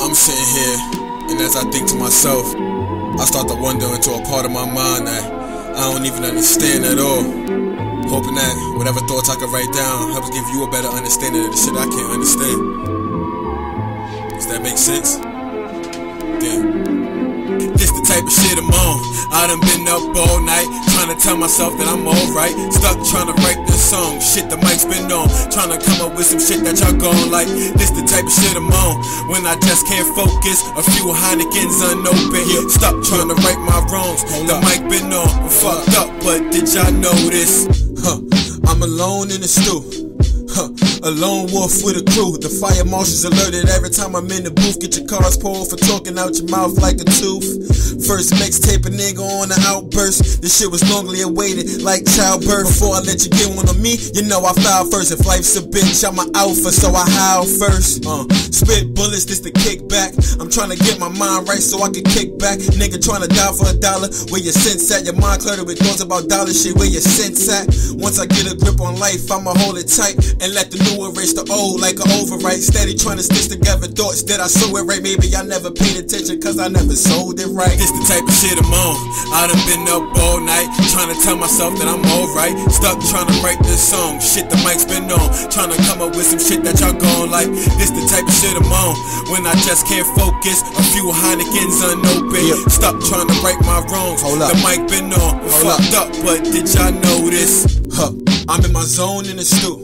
I'm sitting here, and as I think to myself, I start to wander into a part of my mind that I don't even understand at all. Hoping that whatever thoughts I can write down helps give you a better understanding of the shit I can't understand. Does that make sense? Damn. This the type of shit I'm on. I done been up all night trying to tell myself that I'm alright. Stuck trying to write this song. Shit, the mic's been on. Trying to come up with some shit that y'all gon' like. This the type of shit I'm on. When I just can't focus. A few Heinekens unopened. Stuck trying to right my wrongs. The mic been on. I'm fucked up, but did y'all notice? I'm alone in the stew. A lone wolf with a crew. The fire marshal's alerted every time I'm in the booth. Get your cars pulled for talking out your mouth like a tooth. First mixtape a nigga on an outburst. This shit was longly awaited like childbirth. Before I let you get one on me, you know I foul first. If life's a bitch, I'm an alpha, so I howl first. Spit bullets, this the kickback. I'm trying to get my mind right so I can kick back. Nigga trying to die for $1. Where your sense at? Your mind cluttered with thoughts about dollar shit. Where your sense at? Once I get a grip on life, I'ma hold it tight and let the new erase the old like an overwrite. Steady trying to stitch together thoughts. Did I sew it right? Maybe I never paid attention cause I never sold it right. This the type of shit I'm on. I done been up all night trying to tell myself that I'm alright. Stuck trying to write this song. Shit, the mic's been on. Trying to come up with some shit that y'all gon' like. This the type of shit I'm on. When I just can't focus. A few Heinekens unopened. Stuck trying to right my wrongs. The mic been on. Fucked up, but did y'all notice? I'm in my zone in the stew.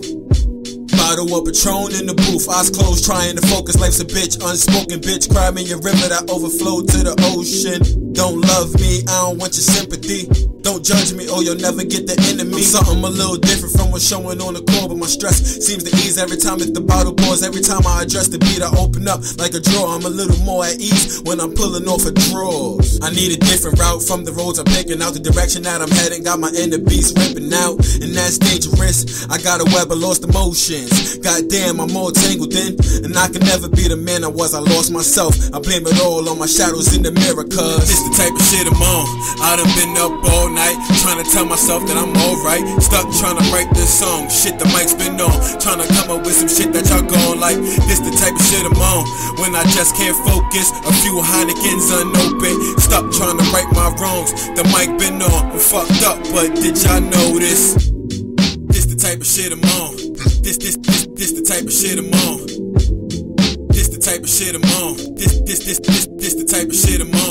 Bottle of Patron in the booth, eyes closed, trying to focus. Life's a bitch, unspoken bitch. Cry me a river that overflowed to the ocean. Don't love me, I don't want your sympathy. Don't judge me or you'll never get the enemy. Something a little different from what's showing on the core, but my stress seems to ease every time if the bottle pours. Every time I address the beat, I open up like a drawer. I'm a little more at ease when I'm pulling off of drawers. I need a different route from the roads I'm picking out. The direction that I'm heading got my inner beast ripping out, and that's dangerous. I got a web of lost emotions. Goddamn, I'm all tangled in, and I can never be the man I was. I lost myself. I blame it all on my shadows in the mirror, cause this the type of shit I'm on. I done been up all night trying to tell myself that I'm alright. Stuck trying to write this song. Shit, the mic's been on. Trying to come up with some shit that y'all gon' like. This the type of shit I'm on. When I just can't focus. A few Heinekens unopened. Stuck trying to right my wrongs. The mic been on. I'm fucked up, but did y'all notice? This the type of shit I'm on. This the type of shit I'm on. This the type of shit I'm on. This the type of shit I'm on.